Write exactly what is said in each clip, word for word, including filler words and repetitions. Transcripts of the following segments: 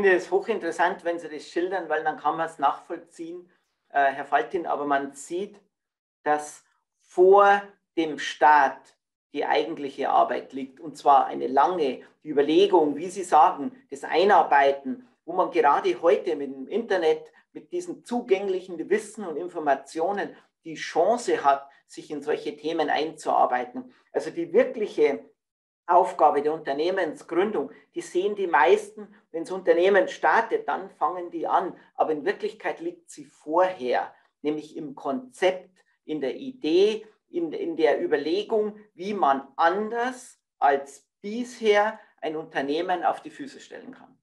finde es hochinteressant, wenn Sie das schildern, weil dann kann man es nachvollziehen, äh, Herr Faltin, aber man sieht, dass vor dem Staat die eigentliche Arbeit liegt, und zwar eine lange die Überlegung, wie Sie sagen, das Einarbeiten, wo man gerade heute mit dem Internet, mit diesen zugänglichen Wissen und Informationen die Chance hat, sich in solche Themen einzuarbeiten. Also die wirkliche Aufgabe der Unternehmensgründung, die sehen die meisten, wenn das Unternehmen startet, dann fangen die an. Aber in Wirklichkeit liegt sie vorher, nämlich im Konzept, in der Idee, in, in der Überlegung, wie man anders als bisher ein Unternehmen auf die Füße stellen kann.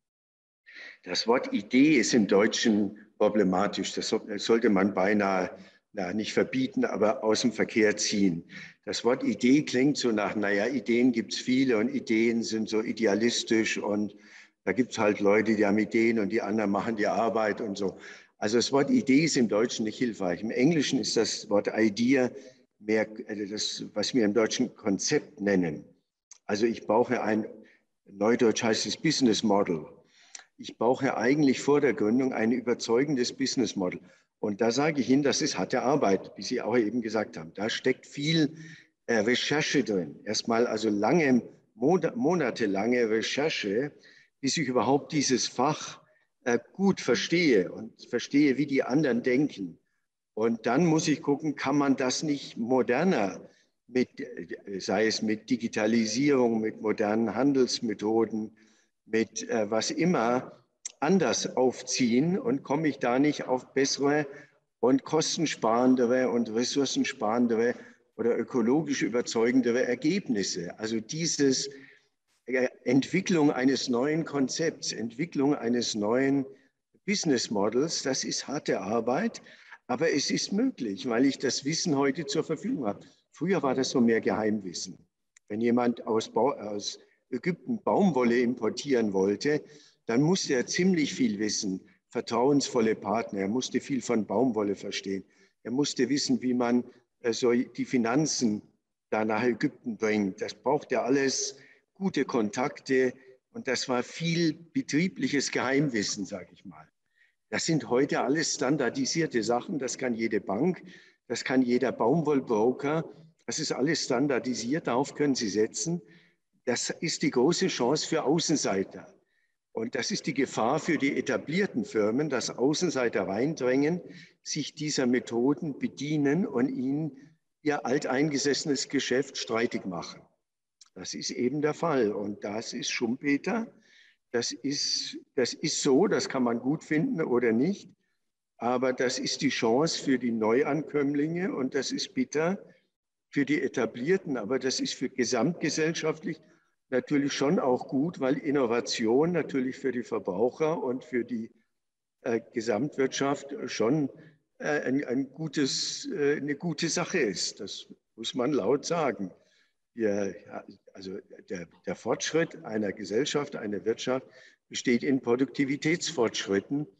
Das Wort Idee ist im Deutschen problematisch. Das sollte man beinahe na, nicht verbieten, aber aus dem Verkehr ziehen. Das Wort Idee klingt so nach, naja, Ideen gibt es viele und Ideen sind so idealistisch und da gibt es halt Leute, die haben Ideen und die anderen machen die Arbeit und so. Also das Wort Idee ist im Deutschen nicht hilfreich. Im Englischen ist das Wort Idea mehr das, was wir im Deutschen Konzept nennen. Also ich brauche ein, neudeutsch heißt es Business Model. Ich brauche eigentlich vor der Gründung ein überzeugendes Business Model. Und da sage ich Ihnen, das ist harte Arbeit, wie Sie auch eben gesagt haben. Da steckt viel äh, Recherche drin. Erstmal also lange, monatelange Recherche, bis ich überhaupt dieses Fach äh, gut verstehe und verstehe, wie die anderen denken. Und dann muss ich gucken, kann man das nicht moderner, mit, sei es mit Digitalisierung, mit modernen Handelsmethoden, mit äh, was immer, anders aufziehen und komme ich da nicht auf bessere und kostensparendere und ressourcensparendere oder ökologisch überzeugendere Ergebnisse. Also dieses äh, Entwicklung eines neuen Konzepts, Entwicklung eines neuen Business Models, das ist harte Arbeit, aber es ist möglich, weil ich das Wissen heute zur Verfügung habe. Früher war das so mehr Geheimwissen. Wenn jemand aus, Bau, aus Ägypten Baumwolle importieren wollte, dann musste er ziemlich viel wissen, vertrauensvolle Partner, er musste viel von Baumwolle verstehen, er musste wissen, wie man äh, so die Finanzen da nach Ägypten bringt. Das braucht er alles, gute Kontakte und das war viel betriebliches Geheimwissen, sage ich mal. Das sind heute alles standardisierte Sachen, das kann jede Bank, das kann jeder Baumwollbroker, das ist alles standardisiert, darauf können Sie setzen. Das ist die große Chance für Außenseiter. Und das ist die Gefahr für die etablierten Firmen, dass Außenseiter reindrängen, sich dieser Methoden bedienen und ihnen ihr alteingesessenes Geschäft streitig machen. Das ist eben der Fall. Und das ist Schumpeter. Das ist, das ist so, das kann man gut finden oder nicht. Aber das ist die Chance für die Neuankömmlinge und das ist bitter für die Etablierten. Aber das ist für gesamtgesellschaftlich natürlich schon auch gut, weil Innovation natürlich für die Verbraucher und für die äh, Gesamtwirtschaft schon äh, ein, ein gutes, äh, eine gute Sache ist. Das muss man laut sagen. Wir, also der, der Fortschritt einer Gesellschaft, einer Wirtschaft besteht in Produktivitätsfortschritten.